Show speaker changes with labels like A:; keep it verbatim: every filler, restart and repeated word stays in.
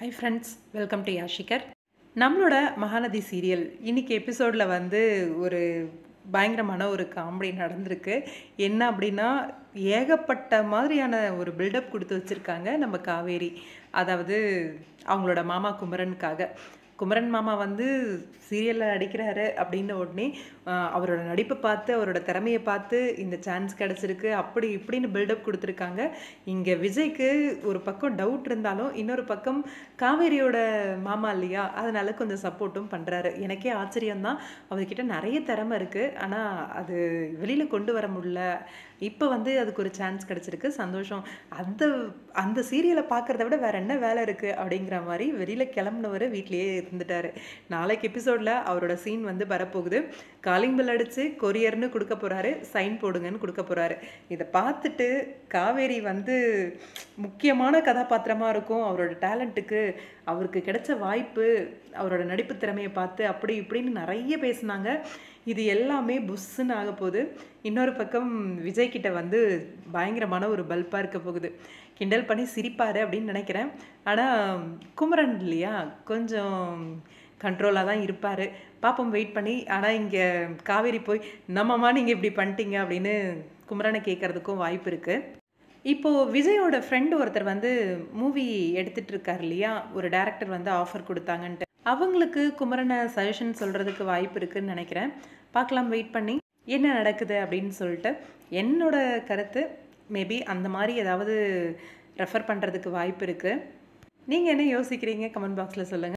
A: High friends, welcome to யாஷிகர். நம்மளோட Mahanadi serial இன்னைக்கு எபிசோடில் வந்து ஒரு பயங்கரமான ஒரு காமெடி நடந்திருக்கு. என்ன அப்படின்னா, ஏகப்பட்ட மாதிரியான ஒரு பில்டப் கொடுத்து வச்சுருக்காங்க நம்ம காவேரி. அதாவது அவங்களோட மாமா குமரனுக்காக. குமரன் மாமா வந்து சீரியலில் நடிக்கிறாரு அப்படின்ன உடனே ஆஹ், அவரோட நடிப்பை பார்த்து அவரோட திறமையை பார்த்து இந்த சான்ஸ் கிடச்சிருக்கு அப்படி இப்படின்னு பில்டப் கொடுத்துருக்காங்க. இங்கே விஜய்க்கு ஒரு பக்கம் டவுட் இருந்தாலும் இன்னொரு பக்கம் காவேரியோட மாமா இல்லையா, அதனால கொஞ்சம் சப்போர்ட்டும் பண்ணுறாரு. எனக்கே ஆச்சரியம்தான். அவர்கிட்ட நிறைய திறமை இருக்குது, ஆனால் அது வெளியில் கொண்டு வர முடியல. இப்போ வந்து அதுக்கு ஒரு சான்ஸ் கிடச்சிருக்கு, சந்தோஷம். அந்த அந்த சீரியலை பார்க்குறத விட வேற என்ன வேலை இருக்குது அப்படிங்கிற மாதிரி வெளியில் கிளம்புனவர் வீட்லேயே இருந்துட்டார். நாளைக்கு எபிசோடில் அவரோட சீன் வந்து வரப்போகுது. காலிங் பெல் அடித்து கொரியர்னு கொடுக்க போகிறாரு, சைன் போடுங்கன்னு கொடுக்க போகிறாரு. இதை பார்த்துட்டு காவேரி வந்து முக்கியமான கதாபாத்திரமாக இருக்கும். அவரோட டேலண்ட்டுக்கு அவருக்கு கிடைச்ச வாய்ப்பு, அவரோட நடிப்பு திறமையை பார்த்து அப்படி இப்படின்னு நிறைய பேசினாங்க. இது எல்லாமே புஷ்ஷுன்னு ஆக போகுது. இன்னொரு பக்கம் விஜய் கிட்ட வந்து பயங்கரமான ஒரு பல்பாக இருக்க போகுது. கிண்டல் பண்ணி சிரிப்பார் அப்படின்னு நினைக்கிறேன். ஆனால் குமரன் இல்லையா, கொஞ்சம் கண்ட்ரோலாக தான் இருப்பார். பாப்போம், வெயிட் பண்ணி. ஆனால் இங்கே காவேரி போய் நம்மம்மா நீங்கள் இப்படி பண்ணிட்டீங்க அப்படின்னு குமரனை கேட்குறதுக்கும் வாய்ப்பு இருக்குது. இப்போது விஜயோட ஃப்ரெண்டு ஒருத்தர் வந்து மூவி எடுத்துகிட்டு இருக்கார் இல்லையா, ஒரு டைரக்டர் வந்து ஆஃபர் கொடுத்தாங்கன்ட்டு. அவங்களுக்கு குமரனை சஜஷன் சொல்கிறதுக்கு வாய்ப்பு இருக்குதுன்னு நினைக்கிறேன். பார்க்கலாம், வெயிட் பண்ணி என்ன நடக்குது அப்படின்னு சொல்லிட்டு. என்னோட கருத்து மேபி அந்த மாதிரி ஏதாவது ரெஃபர் பண்ணுறதுக்கு வாய்ப்பு இருக்குது. நீங்கள் என்ன யோசிக்கிறீங்க? கமெண்ட் பாக்ஸில் சொல்லுங்கள்.